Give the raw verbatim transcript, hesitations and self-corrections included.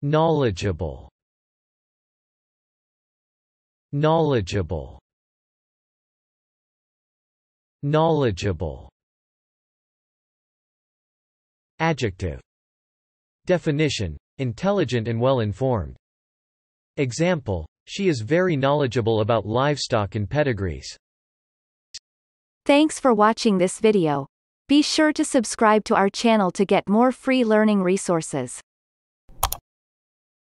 knowledgeable, knowledgeable, knowledgeable. Adjective. Definition: intelligent and well-informed. Example: she is very knowledgeable about livestock and pedigrees. Thanks for watching this video. Be sure to subscribe to our channel to get more free learning resources.